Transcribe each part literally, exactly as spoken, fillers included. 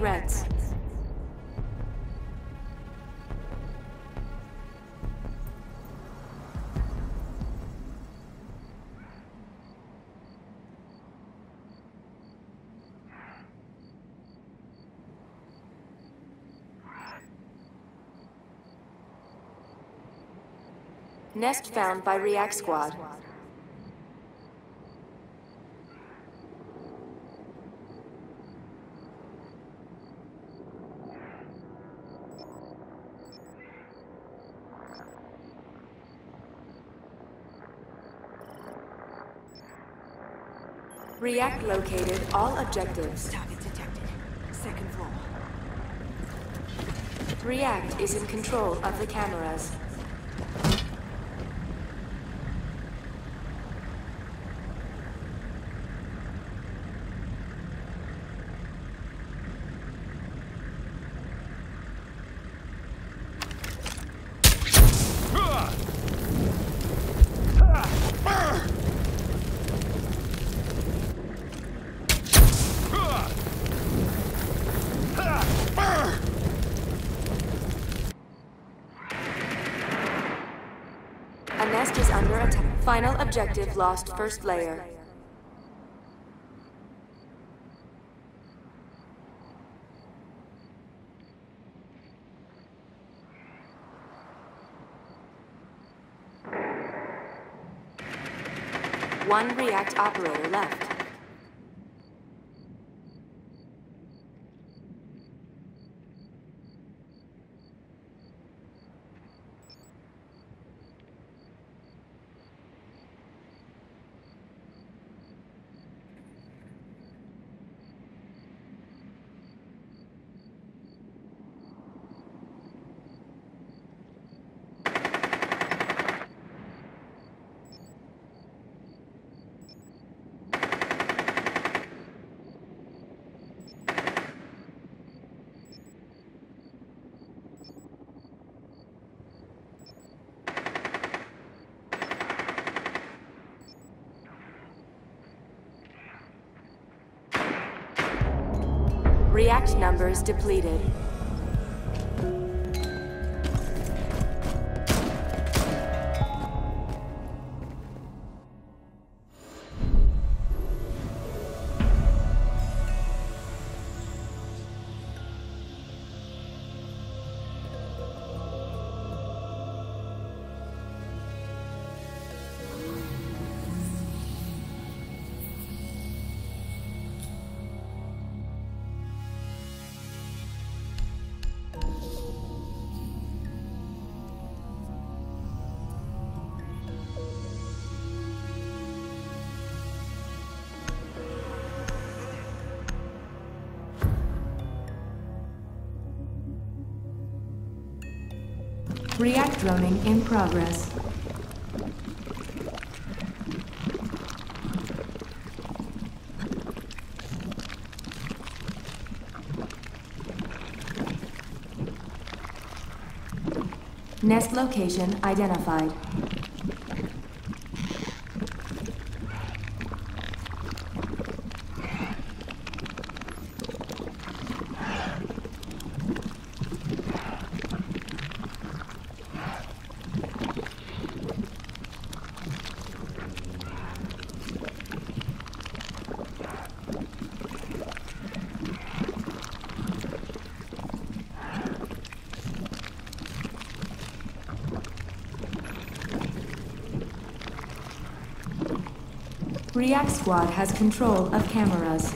threats. Nest found by React Squad. React located all objectives. Target detected. Second floor. React is in control of the cameras. A nest is under attack. Final objective lost first layer. One React operator left. React numbers depleted. React droning in progress. Nest location identified. React Squad has control of cameras.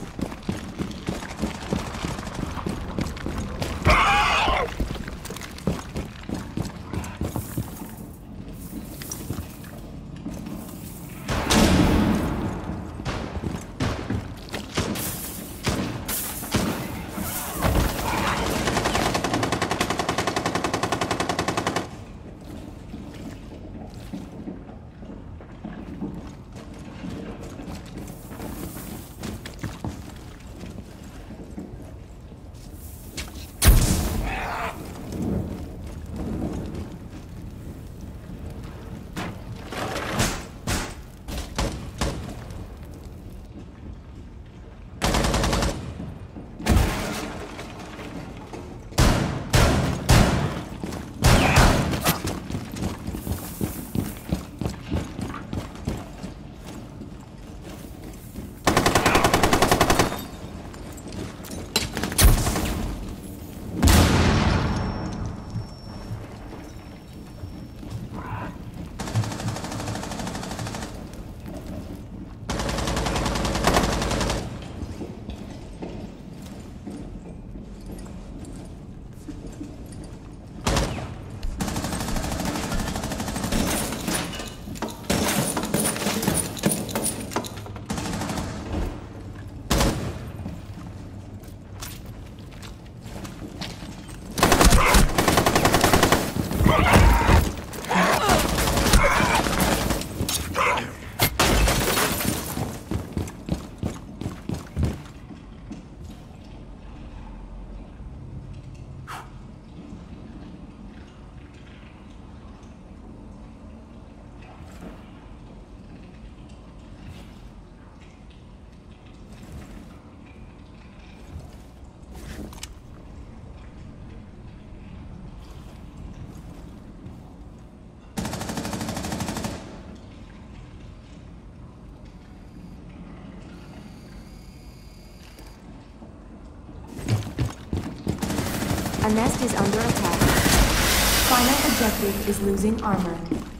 A nest is under attack. Final objective is losing armor.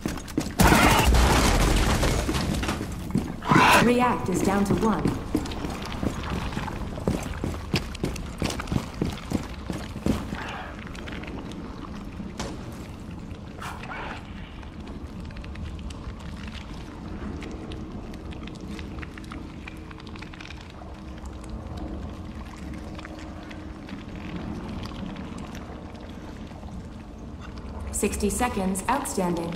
React is down to one. Sixty seconds outstanding.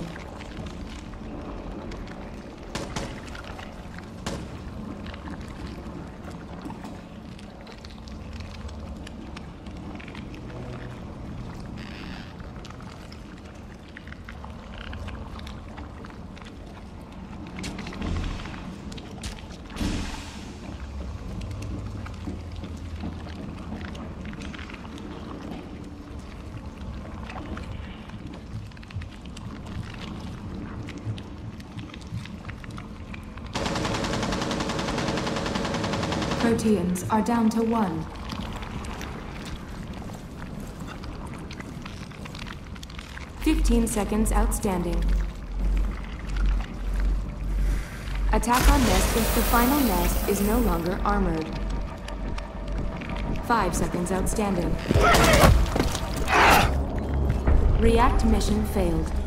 Proteans are down to one. Fifteen seconds outstanding. Attack on nest if the final nest is no longer armored. Five seconds outstanding. React mission failed.